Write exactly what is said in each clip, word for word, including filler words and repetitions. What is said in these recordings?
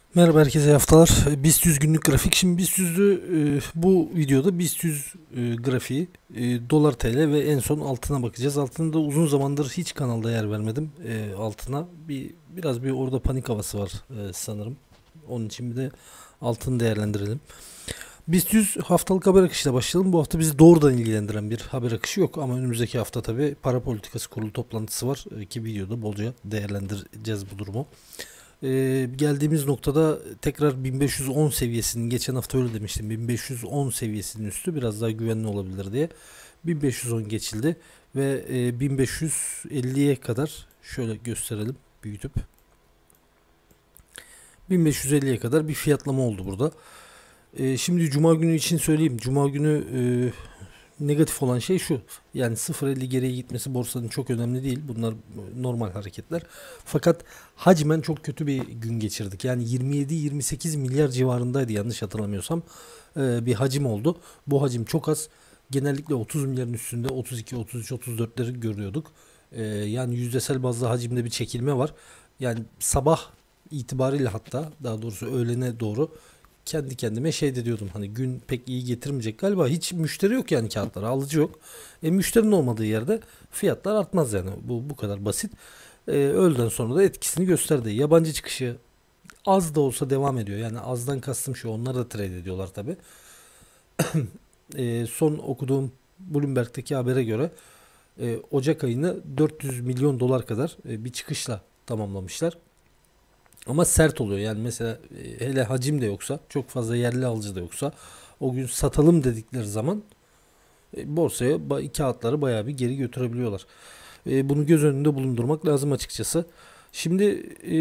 Merhaba herkese iyi haftalar. BIST yüz günlük grafik. Şimdi BIST yüz'ü e, bu videoda BIST yüz e, grafiği e, dolar T L ve en son altına bakacağız. Altında uzun zamandır hiç kanalda yer vermedim e, altına. Bir biraz bir orada panik havası var e, sanırım. Onun için bir de altını değerlendirelim. BIST yüz haftalık haber akışıyla başlayalım. Bu hafta bizi doğrudan ilgilendiren bir haber akışı yok ama önümüzdeki hafta tabi para politikası kurulu toplantısı var e, ki videoda bolca değerlendireceğiz bu durumu. Ee, geldiğimiz noktada tekrar bin beş yüz on seviyesinin, geçen hafta öyle demiştim, bin beş yüz on seviyesinin üstü biraz daha güvenli olabilir diye bin beş yüz on geçildi ve e, bin beş yüz elliye kadar şöyle gösterelim büyütüp bin beş yüz elliye kadar bir fiyatlama oldu burada. E, şimdi Cuma günü için söyleyeyim. Cuma günü e, negatif olan şey şu. Yani sıfır virgül elli geriye gitmesi borsanın çok önemli değil. Bunlar normal hareketler. Fakat hacmen çok kötü bir gün geçirdik. Yani yirmi yedi yirmi sekiz milyar civarındaydı yanlış hatırlamıyorsam. Ee, bir hacim oldu. Bu hacim çok az. Genellikle otuz milyarın üstünde otuz iki, otuz üç, otuz dörtleri görüyorduk. Ee, yani yüzdesel bazda hacimde bir çekilme var. Yani sabah itibariyle, hatta daha doğrusu öğlene doğru kendi kendime şey de diyordum, hani gün pek iyi getirmeyecek galiba, hiç müşteri yok yani, kağıtlara alıcı yok. E, müşterinin olmadığı yerde fiyatlar artmaz, yani bu bu kadar basit. E, öğleden sonra da etkisini gösterdi. Yabancı çıkışı az da olsa devam ediyor, yani azdan kastım şu, onlar da trade ediyorlar tabi. E, son okuduğum Bloomberg'deki habere göre e, Ocak ayını dört yüz milyon dolar kadar e, bir çıkışla tamamlamışlar. Ama sert oluyor. Yani mesela e, hele hacim de yoksa, çok fazla yerli alıcı da yoksa, o gün satalım dedikleri zaman e, borsaya ba- kağıtları bayağı bir geri götürebiliyorlar. E, bunu göz önünde bulundurmak lazım açıkçası. Şimdi e,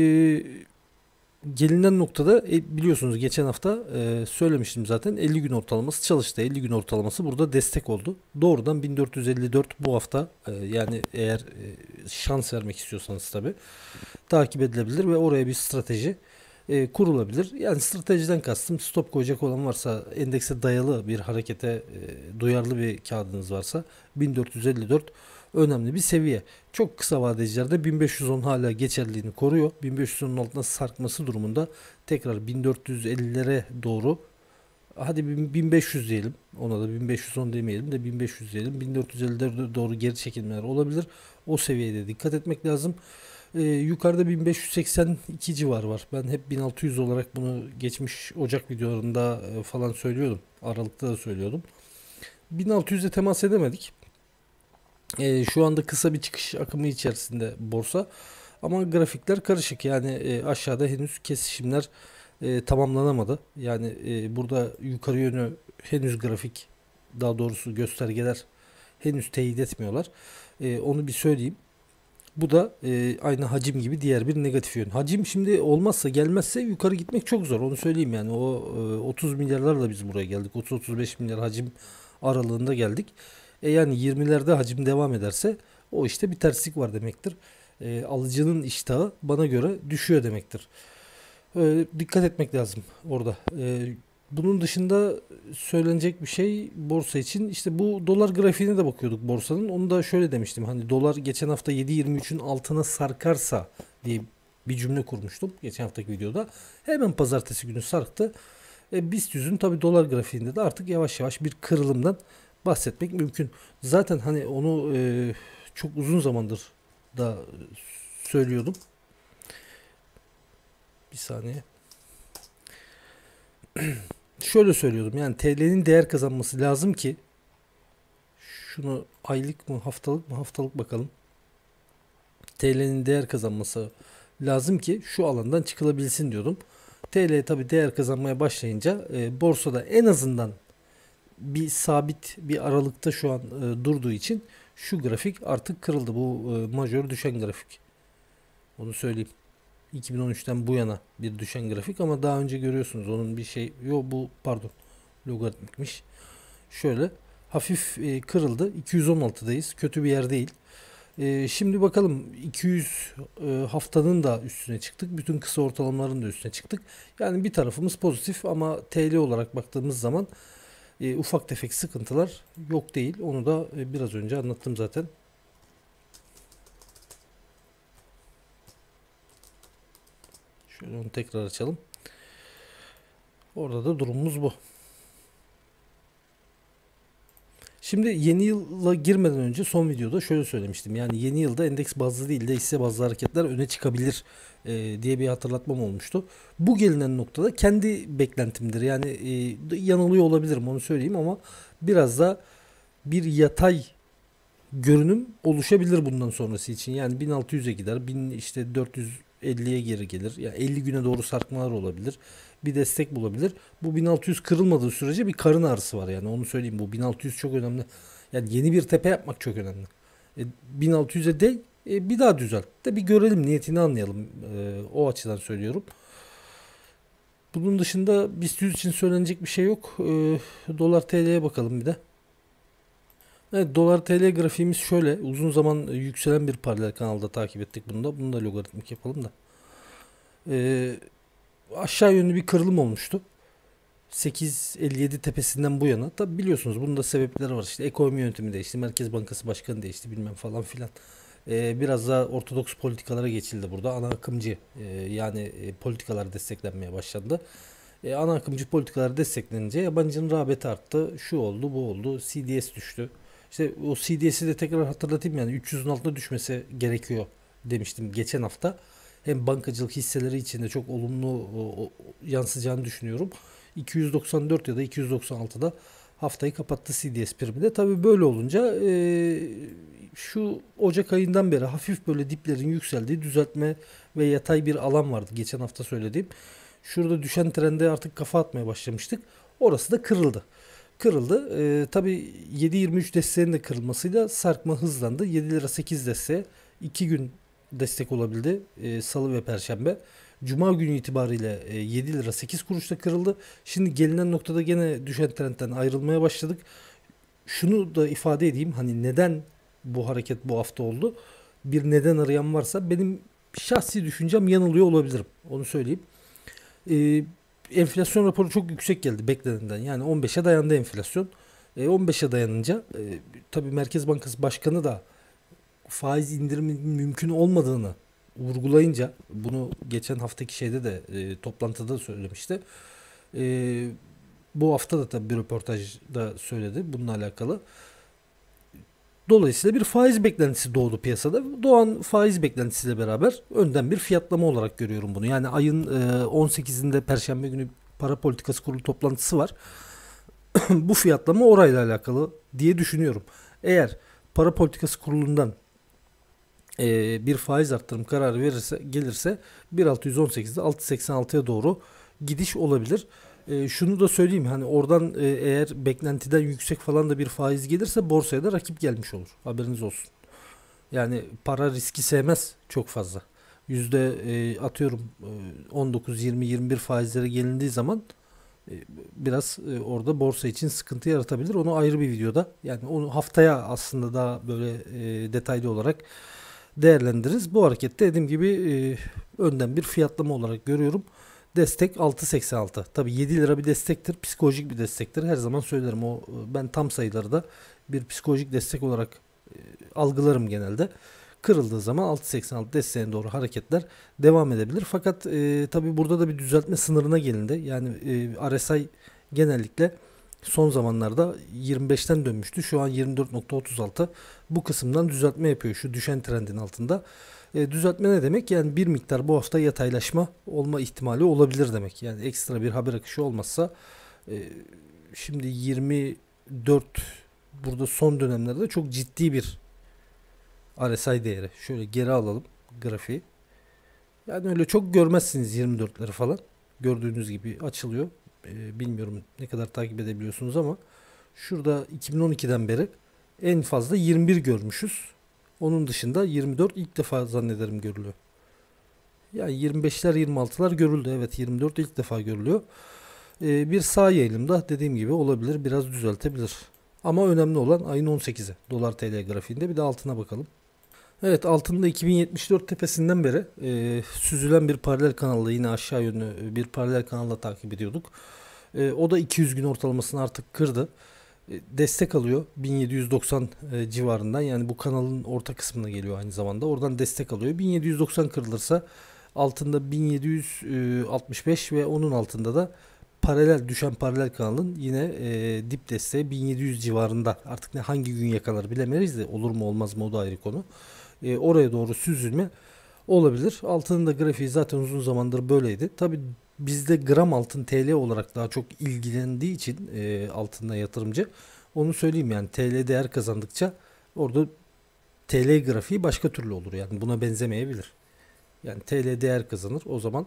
gelinen noktada e, biliyorsunuz geçen hafta e, söylemiştim zaten, elli gün ortalaması çalıştı. elli gün ortalaması burada destek oldu. Doğrudan bin dört yüz elli dört bu hafta, e, yani eğer e, şans vermek istiyorsanız tabi takip edilebilir ve oraya bir strateji e, kurulabilir. Yani stratejiden kastım, stop koyacak olan varsa, endekse dayalı bir harekete e, duyarlı bir kağıdınız varsa, bin dört yüz elli dört önemli bir seviye. Çok kısa vadecilerde bin beş yüz on hala geçerliliğini koruyor. bin beş yüz onun altına sarkması durumunda tekrar bin dört yüz ellilere doğru, hadi bin beş yüz diyelim, ona da bin beş yüz on demeyelim de bin beş yüz diyelim, bin dört yüz ellilere doğru geri çekilmeler olabilir. O seviyede dikkat etmek lazım. Ee, yukarıda bin beş yüz seksen iki civarı var. Ben hep bin altı yüz olarak bunu geçmiş Ocak videolarında e, falan söylüyordum. Aralıkta da söylüyordum. bin altı yüze temas edemedik. Ee, şu anda kısa bir çıkış akımı içerisinde borsa. Ama grafikler karışık. Yani e, aşağıda henüz kesişimler e, tamamlanamadı. Yani e, burada yukarı yönü henüz grafik, daha doğrusu göstergeler henüz teyit etmiyorlar. E, onu bir söyleyeyim. Bu da e, aynı hacim gibi diğer bir negatif yön. Hacim şimdi olmazsa, gelmezse yukarı gitmek çok zor. Onu söyleyeyim yani. O e, otuz milyarlarla biz buraya geldik. otuz otuz beş milyar hacim aralığında geldik. E yani yirmilerde hacim devam ederse, o işte bir terslik var demektir. E, alıcının iştahı bana göre düşüyor demektir. E, dikkat etmek lazım orada. E, bunun dışında söylenecek bir şey borsa için, işte bu dolar grafiğine de bakıyorduk borsanın. Onu da şöyle demiştim. Hani dolar geçen hafta yedi virgül yirmi üçün altına sarkarsa diye bir cümle kurmuştum geçen haftaki videoda. Hemen pazartesi günü sarktı. E, BIST yüzün tabi dolar grafiğinde de artık yavaş yavaş bir kırılımdan bahsetmek mümkün. Zaten hani onu e, çok uzun zamandır da söylüyordum. Bir saniye. Şöyle söylüyordum, yani T L'nin değer kazanması lazım ki, şunu aylık mı haftalık mı, haftalık bakalım. T L'nin değer kazanması lazım ki şu alandan çıkılabilsin diyordum. T L tabi değer kazanmaya başlayınca e, borsada en azından bir sabit bir aralıkta şu an e, durduğu için şu grafik artık kırıldı. Bu e, majör düşen grafik. Onu söyleyeyim. iki bin on üçten bu yana bir düşen grafik, ama daha önce görüyorsunuz onun bir şey, yo bu pardon logaritmikmiş. Şöyle hafif e, kırıldı. iki yüz on altıdayız. Kötü bir yer değil. E, şimdi bakalım, iki yüz e, haftanın da üstüne çıktık. Bütün kısa ortalamaların da üstüne çıktık. Yani bir tarafımız pozitif, ama T L olarak baktığımız zaman e, ufak tefek sıkıntılar yok değil. Onu da e, biraz önce anlattım zaten. Şöyle onu tekrar açalım. Orada da durumumuz bu. Şimdi yeni yıla girmeden önce son videoda şöyle söylemiştim. Yani yeni yılda endeks bazlı değil de hisse bazlı hareketler öne çıkabilir e, diye bir hatırlatmam olmuştu. Bu gelinen noktada kendi beklentimdir. Yani e, yanılıyor olabilirim, onu söyleyeyim, ama biraz da bir yatay görünüm oluşabilir bundan sonrası için. Yani bin altı yüze gider, bin işte dört yüz elliye geri gelir. Yani elli güne doğru sarkmalar olabilir. Bir destek bulabilir. Bu bin altı yüz kırılmadığı sürece bir karın ağrısı var, yani onu söyleyeyim. Bu bin altı yüz çok önemli. Yani yeni bir tepe yapmak çok önemli. E, bin altı yüze değil, e, bir daha düzelt de bir görelim, niyetini anlayalım. E, o açıdan söylüyorum. Bunun dışında BIST yüz için söylenecek bir şey yok. E, dolar T L'ye bakalım bir de. Evet, dolar T L grafiğimiz şöyle. Uzun zaman yükselen bir paralel kanalda takip ettik bunu da. Bunu da logaritmik yapalım da. Ee, Aşağı yönlü bir kırılım olmuştu. sekiz elli yedi tepesinden bu yana. Tabi biliyorsunuz bunun da sebepleri var. İşte ekonomi yönetimi değişti. Merkez Bankası Başkanı değişti, bilmem falan filan. Ee, biraz daha ortodoks politikalara geçildi burada. Ana akımcı e, yani e, politikalar desteklenmeye başlandı. E, ana akımcı politikalar desteklenince yabancının rağbeti arttı. Şu oldu, bu oldu. C D S düştü. İşte o C D S'i de tekrar hatırlatayım, yani üç yüzün altına düşmesi gerekiyor demiştim geçen hafta. Hem bankacılık hisseleri için de çok olumlu o, o, yansıyacağını düşünüyorum. iki yüz doksan dört ya da iki yüz doksan altıda haftayı kapattı C D S primi de. Tabii böyle olunca e, şu Ocak ayından beri hafif böyle diplerin yükseldiği düzeltme ve yatay bir alan vardı geçen hafta söylediğim. Şurada düşen trende artık kafa atmaya başlamıştık. Orası da kırıldı. Kırıldı. Ee, tabii yedi yirmi üç desteğinin de kırılmasıyla sarkma hızlandı. yedi lira sekiz desteği iki gün destek olabildi. Ee, Salı ve Perşembe. Cuma günü itibariyle e, yedi lira sekiz kuruşta kırıldı. Şimdi gelinen noktada gene düşen trendten ayrılmaya başladık. Şunu da ifade edeyim. Hani neden bu hareket bu hafta oldu? Bir neden arayan varsa benim şahsi düşüncem yanılıyor olabilirim. Onu söyleyeyim. Ee, Enflasyon raporu çok yüksek geldi beklenenden. Yani on beşe dayandı enflasyon. E, on beşe dayanınca e, tabii Merkez Bankası Başkanı da faiz indiriminin mümkün olmadığını vurgulayınca, bunu geçen haftaki şeyde de e, toplantıda söylemişti. E, Bu hafta da tabii bir röportajda söyledi bununla alakalı. Dolayısıyla bir faiz beklentisi doğdu piyasada. Doğan faiz beklentisiyle beraber önden bir fiyatlama olarak görüyorum bunu. Yani ayın on sekizinde Perşembe günü para politikası kurulu toplantısı var. Bu fiyatlama orayla alakalı diye düşünüyorum. Eğer para politikası kurulundan bir faiz arttırım kararı verirse, gelirse bin altı yüz on sekizde altı yüz seksen altıya doğru gidiş olabilir. E, şunu da söyleyeyim, hani oradan e, eğer beklentiden yüksek falan da bir faiz gelirse borsaya da rakip gelmiş olur. Haberiniz olsun. Yani para riski sevmez çok fazla. Yüzde e, atıyorum e, on dokuz, yirmi, yirmi bir faizlere gelindiği zaman e, biraz e, orada borsa için sıkıntı yaratabilir. Onu ayrı bir videoda, yani onu haftaya aslında daha böyle e, detaylı olarak değerlendiririz. Bu harekette dediğim gibi e, önden bir fiyatlama olarak görüyorum. Destek altı seksen altı. Tabii yedi lira bir destektir. Psikolojik bir destektir. Her zaman söylerim. O ben tam sayıları da bir psikolojik destek olarak e, algılarım genelde. Kırıldığı zaman altı seksen altı desteğine doğru hareketler devam edebilir. Fakat e, tabii burada da bir düzeltme sınırına gelindi. Yani e, R S I genellikle son zamanlarda yirmi beşten dönmüştü. Şu an yirmi dört nokta otuz altı. Bu kısımdan düzeltme yapıyor. Şu düşen trendin altında. E, düzeltme ne demek? Yani bir miktar bu hafta yataylaşma olma ihtimali olabilir demek. Yani ekstra bir haber akışı olmazsa e, şimdi yirmi dört burada son dönemlerde çok ciddi bir R S I değeri. Şöyle geri alalım grafiği. Yani öyle çok görmezsiniz yirmi dörtleri falan. Gördüğünüz gibi açılıyor. E, bilmiyorum ne kadar takip edebiliyorsunuz ama şurada iki bin on ikiden beri en fazla yirmi bir görmüşüz. Onun dışında yirmi dört ilk defa zannederim görülüyor. Yani yirmi beşler yirmi altılar görüldü. Evet, yirmi dört ilk defa görülüyor. Ee, bir sağ yayılımda dediğim gibi olabilir. Biraz düzeltebilir. Ama önemli olan ayın on sekizi. Dolar T L grafiğinde bir de altına bakalım. Evet, altında iki bin yetmiş dört tepesinden beri e, süzülen bir paralel kanalla, yine aşağı yönlü bir paralel kanalla takip ediyorduk. E, o da iki yüz gün ortalamasını artık kırdı. Destek alıyor bin yedi yüz doksan e, civarından, yani bu kanalın orta kısmına geliyor aynı zamanda. Oradan destek alıyor. bin yedi yüz doksan kırılırsa altında bin yedi yüz altmış beş ve onun altında da paralel düşen paralel kanalın yine e, dip desteği bin yedi yüz civarında. Artık ne hangi gün yakalar bilemeyiz de olur mu olmaz mı o da ayrı konu. E, oraya doğru süzülme olabilir. Altının da grafiği zaten uzun zamandır böyleydi. Tabi bizde gram altın T L olarak daha çok ilgilendiği için e, altında yatırımcı, onu söyleyeyim yani T L değer kazandıkça orada T L grafiği başka türlü olur, yani buna benzemeyebilir. Yani T L değer kazanır, o zaman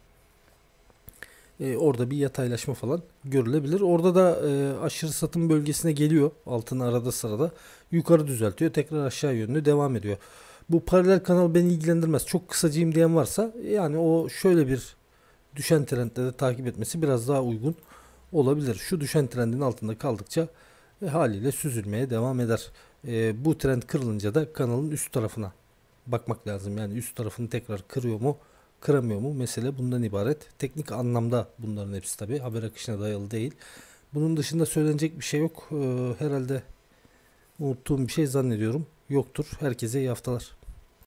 e, orada bir yataylaşma falan görülebilir. Orada da e, aşırı satım bölgesine geliyor. Altını arada sırada yukarı düzeltiyor. Tekrar aşağı yönlü devam ediyor. Bu paralel kanal beni ilgilendirmez. Çok kısacıyım diyen varsa yani o şöyle bir düşen trendde de takip etmesi biraz daha uygun olabilir. Şu düşen trendin altında kaldıkça e, haliyle süzülmeye devam eder. E, bu trend kırılınca da kanalın üst tarafına bakmak lazım. Yani üst tarafını tekrar kırıyor mu, kıramıyor mu? Mesele bundan ibaret. Teknik anlamda bunların hepsi tabi haber akışına dayalı değil. Bunun dışında söylenecek bir şey yok. E, herhalde unuttuğum bir şey zannediyorum yoktur. Herkese iyi haftalar.